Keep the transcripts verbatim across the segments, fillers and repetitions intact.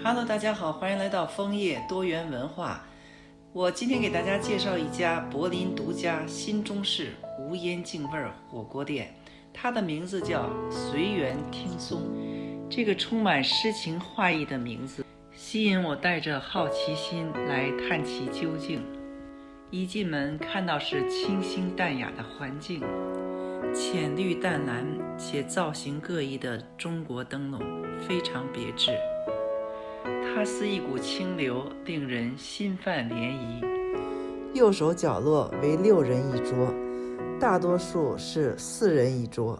Hello， 大家好，欢迎来到枫叶多元文化。我今天给大家介绍一家柏林独家新中式无烟净味火锅店，它的名字叫随缘听松。这个充满诗情画意的名字吸引我，带着好奇心来探其究竟。一进门看到是清新淡雅的环境，浅绿淡蓝且造型各异的中国灯笼非常别致，它似一股清流，令人心泛涟漪。右手角落为六人一桌，大多数是四人一桌。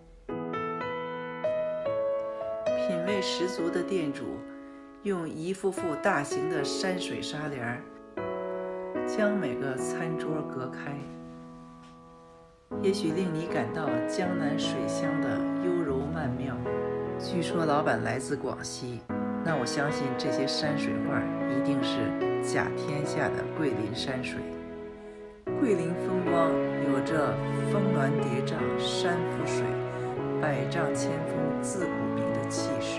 品味十足的店主用一幅幅大型的山水纱帘将每个餐桌隔开，也许令你感到江南水乡的优柔曼妙。据说老板来自广西，那我相信这些山水画一定是甲天下的桂林山水。桂林风光有着峰峦叠嶂、山浮水、百丈千峰自古名的气势。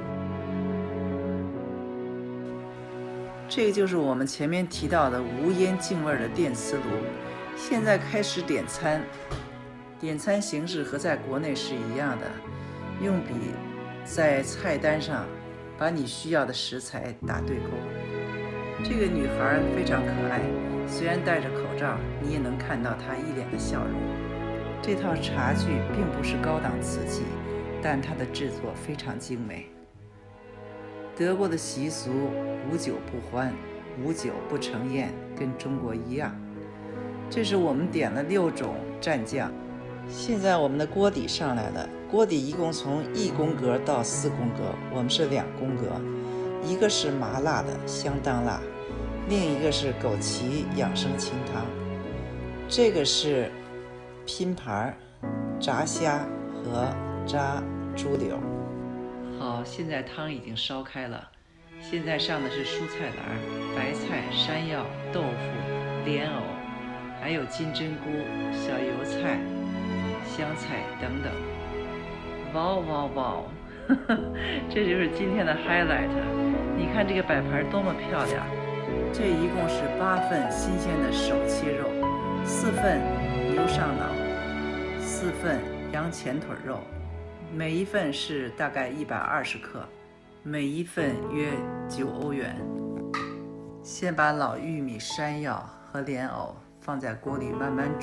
这个就是我们前面提到的无烟净味的电磁炉。现在开始点餐，点餐形式和在国内是一样的，用笔在菜单上把你需要的食材打对勾。这个女孩非常可爱，虽然戴着口罩，你也能看到她一脸的笑容。这套茶具并不是高档瓷器，但它的制作非常精美。德国的习俗无酒不欢，无酒不成宴，跟中国一样。这是我们点了六种蘸酱，现在我们的锅底上来了。锅底一共从一宫格到四宫格，我们是两宫格，一个是麻辣的，相当辣，另一个是枸杞养生清汤，这个是拼盘、炸虾和炸猪柳。好，现在汤已经烧开了，现在上的是蔬菜篮、白菜、山药、豆腐、莲藕，还有金针菇、小油菜、香菜等等。哇哇哇！这就是今天的 highlight。你看这个摆盘多么漂亮！这一共是八份新鲜的手切肉，四份牛上脑，四份羊前腿肉，每一份是大概一百二十克，每一份约九欧元。先把老玉米、山药和莲藕放在锅里慢慢煮。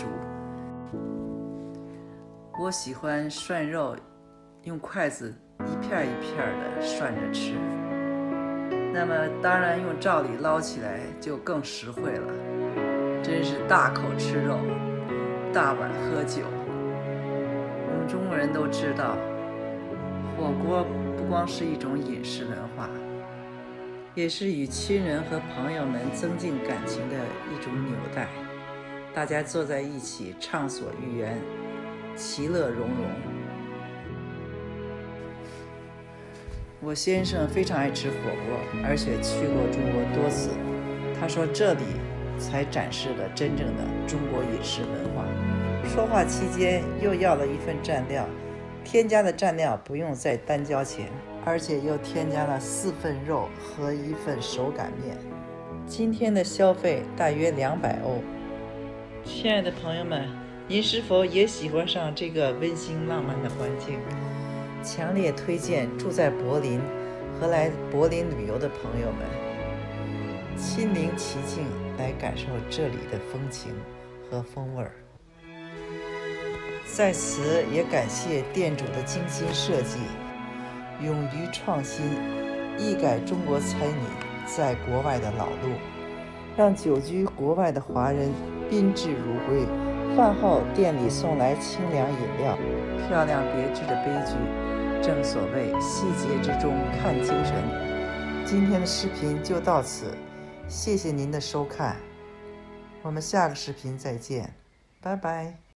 我喜欢涮肉，用筷子一片一片的涮着吃。那么当然用罩里捞起来就更实惠了，真是大口吃肉，大碗喝酒。我们中国人都知道，火锅不光是一种饮食文化，也是与亲人和朋友们增进感情的一种纽带。大家坐在一起畅所欲言，其乐融融。我先生非常爱吃火锅，而且去过中国多次。他说这里才展示了真正的中国饮食文化。说话期间又要了一份蘸料，添加的蘸料不用再单交钱，而且又添加了四份肉和一份手擀面。今天的消费大约两百欧。亲爱的朋友们，您是否也喜欢上这个温馨浪漫的环境？强烈推荐住在柏林和来柏林旅游的朋友们亲临其境，来感受这里的风情和风味儿。在此也感谢店主的精心设计，勇于创新，一改中国餐饮在国外的老路，让久居国外的华人宾至如归。饭后店里送来清凉饮料，漂亮别致的杯具，正所谓细节之中看精神。今天的视频就到此，谢谢您的收看，我们下个视频再见，拜拜。